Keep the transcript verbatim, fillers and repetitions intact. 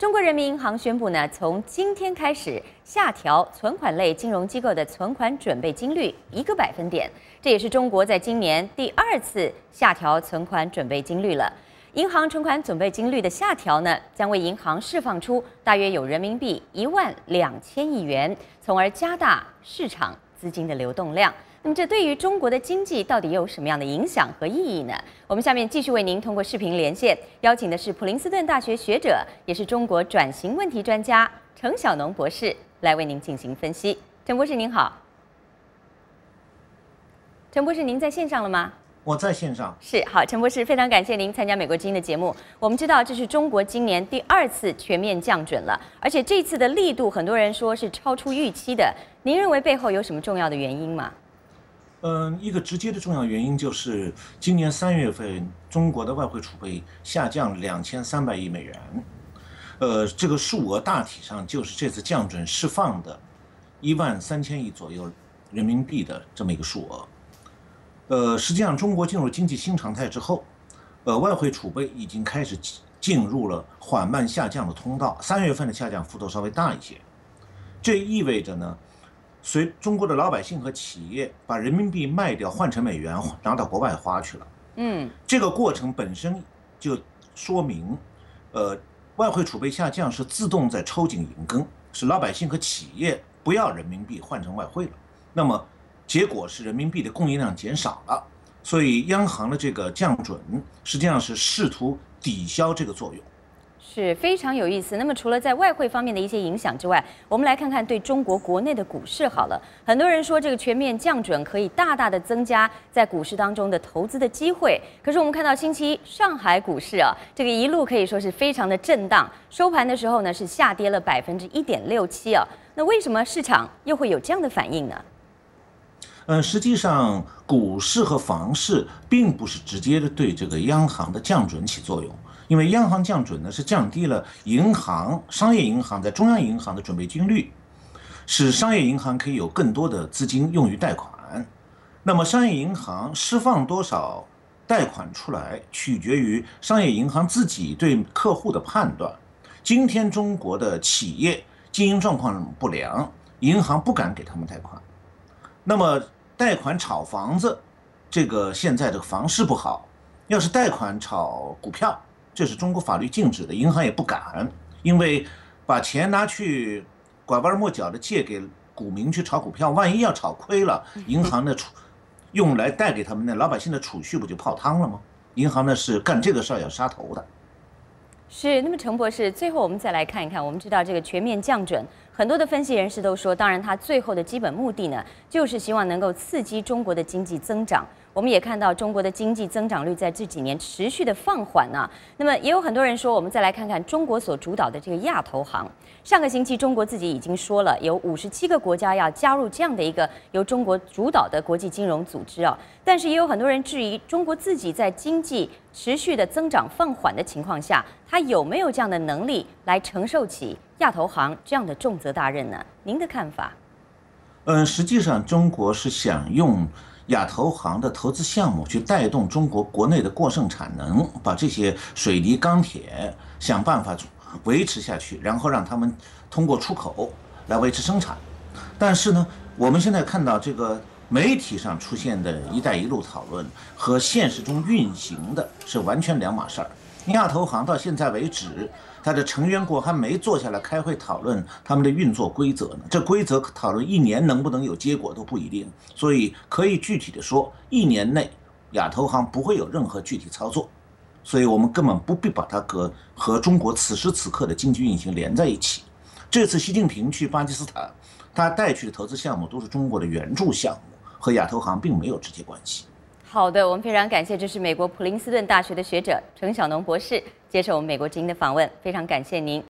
中国人民银行宣布呢，从今天开始下调存款类金融机构的存款准备金率一个百分点，这也是中国在今年第二次下调存款准备金率了。银行存款准备金率的下调呢，将为银行释放出大约有人民币一万两千亿元，从而加大市场资金的流动量。那么，这对于中国的经济到底有什么样的影响和意义呢？我们下面继续为您通过视频连线，邀请的是普林斯顿大学学者，也是中国转型问题专家程晓农博士，来为您进行分析。程博士您好。程博士，您在线上了吗？ 我在线上。 是，好，陈博士，非常感谢您参加美国之音的节目。我们知道这是中国今年第二次全面降准了，而且这次的力度，很多人说是超出预期的。您认为背后有什么重要的原因吗？ 嗯，一个直接的重要原因就是今年三月份中国的外汇储备下降两千三百亿美元，呃，这个数额大体上就是这次降准释放的一万三千亿左右人民币的这么一个数额。呃，实际上中国进入经济新常态之后，呃，外汇储备已经开始进入了缓慢下降的通道，三月份的下降幅度稍微大一些，这意味着呢。随中国的老百姓和企业把人民币卖掉换成美元，拿到国外花去了。嗯，这个过程本身就说明，呃，外汇储备下降是自动在抽紧银根，是老百姓和企业不要人民币换成外汇了。那么结果是人民币的供应量减少了，所以央行的这个降准实际上是试图抵消这个作用。 是非常有意思。那么除了在外汇方面的一些影响之外，我们来看看对中国国内的股市好了。很多人说这个全面降准可以大大的增加在股市当中的投资的机会。可是我们看到星期一上海股市啊，这个一路可以说是非常的震荡，收盘的时候呢是下跌了百分之一点六七啊。那为什么市场又会有这样的反应呢？ 嗯，实际上股市和房市并不是直接的对这个央行的降准起作用。因为央行降准呢，是降低了银行、商业银行在中央银行的准备金率，使商业银行可以有更多的资金用于贷款。那么，商业银行释放多少贷款出来，取决于商业银行自己对客户的判断。今天中国的企业经营状况不良，银行不敢给他们贷款。那么，贷款炒房子，这个现在这个房市不好，要是贷款炒股票。这是中国法律禁止的，银行也不敢，因为把钱拿去拐弯抹角的借给股民去炒股票，万一要炒亏了，银行的储用来贷给他们的老百姓的储蓄不就泡汤了吗？银行呢是干这个事儿要杀头的。 是，那么程博士，最后我们再来看一看，我们知道这个全面降准，很多的分析人士都说，当然它最后的基本目的呢，就是希望能够刺激中国的经济增长。我们也看到中国的经济增长率在这几年持续的放缓啊。那么也有很多人说，我们再来看看中国所主导的这个亚投行。上个星期，中国自己已经说了，有五十七个国家要加入这样的一个由中国主导的国际金融组织啊。但是也有很多人质疑，中国自己在经济持续的增长放缓的情况下，它有没有这样的能力来承受起亚投行这样的重责大任呢？您的看法？ 嗯，实际上中国是想用亚投行的投资项目去带动中国国内的过剩产能，把这些水泥、钢铁想办法维持下去，然后让他们通过出口来维持生产。但是呢，我们现在看到这个媒体上出现的“一带一路”讨论和现实中运行的是完全两码事儿。亚投行到现在为止，它的成员国还没坐下来开会讨论他们的运作规则呢。这规则讨论一年能不能有结果都不一定，所以可以具体的说，一年内亚投行不会有任何具体操作。所以我们根本不必把它和和中国此时此刻的经济运行连在一起。这次习近平去巴基斯坦，他带去的投资项目都是中国的援助项目，和亚投行并没有直接关系。 好的，我们非常感谢，这是美国普林斯顿大学的学者程晓农博士接受我们美国之音的访问，非常感谢您。